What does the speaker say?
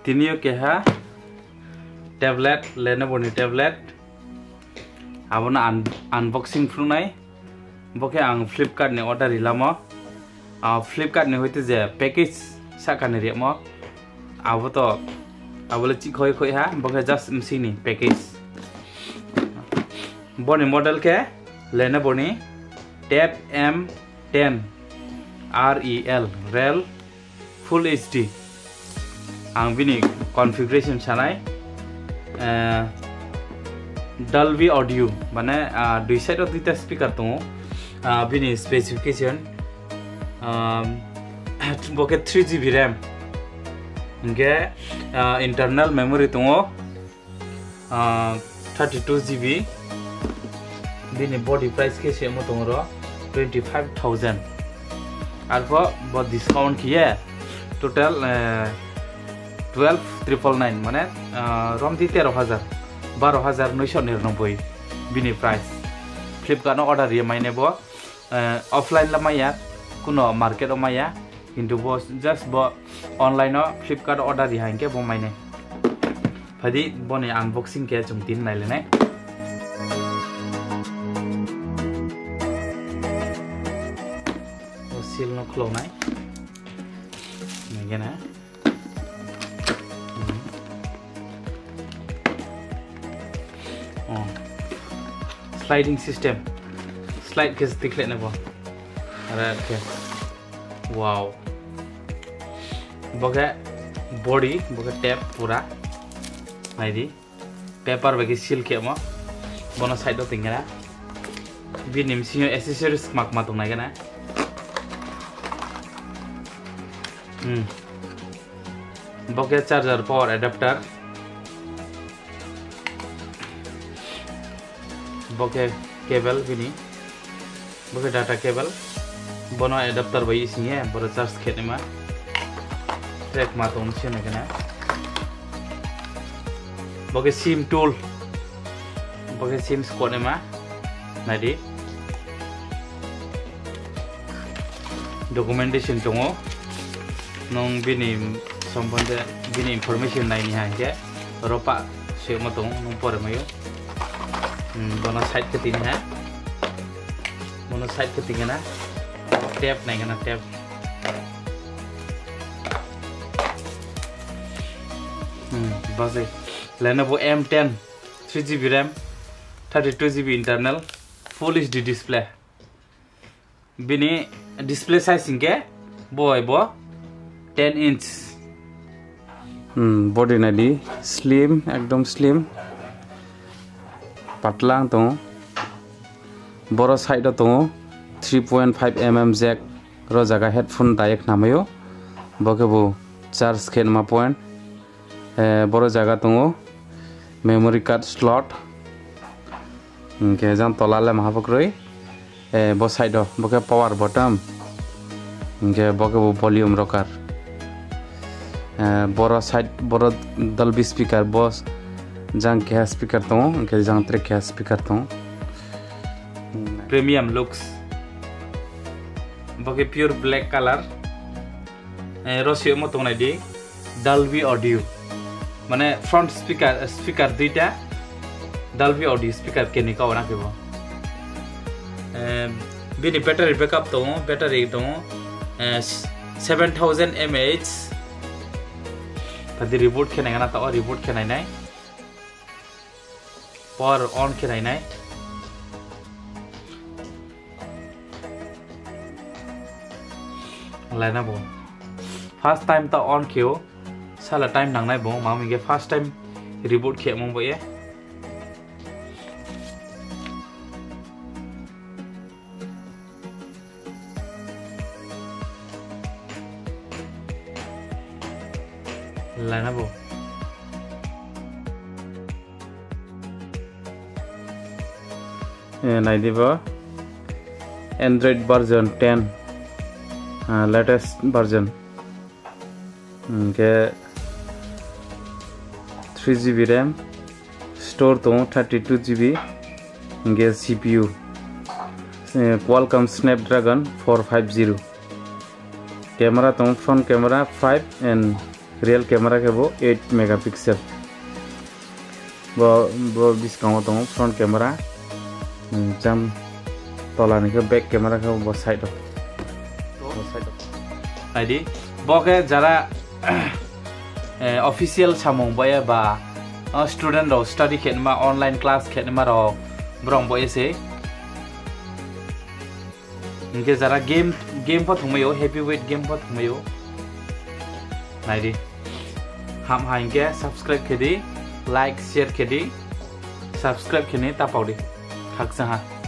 tinio keha tablet Lenovo ni tablet abona unboxing flunai boke ang Flipkart ni order ilamo Flipkart ni hoite je package sakane remo aboto abole chikhoi khoi ha boke just msini package boni model ke Lenovo ni Tab M10 REL Full HD ang bini configuration sanai Dolby audio mane dui side of the speaker to bini specification boke 3GB RAM nge internal memory to 32GB bini body price ke semo to 25,000 alpha but discount kiye total 12,999 mane romdi 13,000 bini price Flipkart no order ye maine bo offline lama ya kuno market ma ya kintu bo just bo online no Flipkart order ri hanke bo maine phadi bone unboxing ke chungtin naile nai seal no klo nai ngena sliding system slide ke dikhle na bo okay wow boga body boga tab pura naidi paper bagi seal ke mo bono side do tingera bi nimsi accessories mak matung na gana boga charger power adapter boke cable bini boke data cable bono adapter bai isiye boro charge khene ma track ma tong chene kana boke sim tool boke sim skone ma nadi documentation tongo nong bini sombonde bini information nai ni hange ropa se ma tong nong pore mayo bono side ke tin hai bono side ke tin na tab nahi kana tab bas Lenovo M10 3GB RAM 32GB internal Full HD display bini display size inge boy bo 10 inch body nadi slim ekdom slim patlang to boro side to 3.5mm jack ro jaga headphone direct namayo bokebu charge ken ma point boro jaga to memory card slot ke jam tolale mahapokroi bo side boke power button ke bokebu volume rocker boro side boro Dolby speaker boss jang ke speaker to ke jang tre ke speaker to premium looks boke pure black color rosio mo tong nai di Dolby audio mane front speaker duita Dolby audio speaker ke ni ka ona ke bo bini battery backup to battery to 7000 mAh padi reboot ke nai na ta reboot ke nai power on ke nai लाइना बो first time तो on कियो साला time नांगनाय बो मामी के first time reboot खे मं बो ये लाइना बो नाइदिबो एंड्रॉइड वर्जन 10 latest version के 3GB RAM store तो 32GB के CPU Qualcomm Snapdragon 450 camera तो front camera 5 and rear camera के वो 8 मेगापिक्सल वो डिस्काउंट दो फ्रंट कैमरा जम तलानी के बैक कैमरा के वो साइड आइडी बके जरा ऑफिशियल सामों बया बा स्टूडेंट रो स्टडी खेनमा ऑनलाइन क्लास खेनमा रो ब्रंग बये से इनके जरा गेम पर थुमयो हैप्पी वेट गेम पर थुमयो नाइडी हम हाइंगे सब्सक्राइब खेदी लाइक शेयर खेदी सब्सक्राइब खेने तापाउदी खाकसा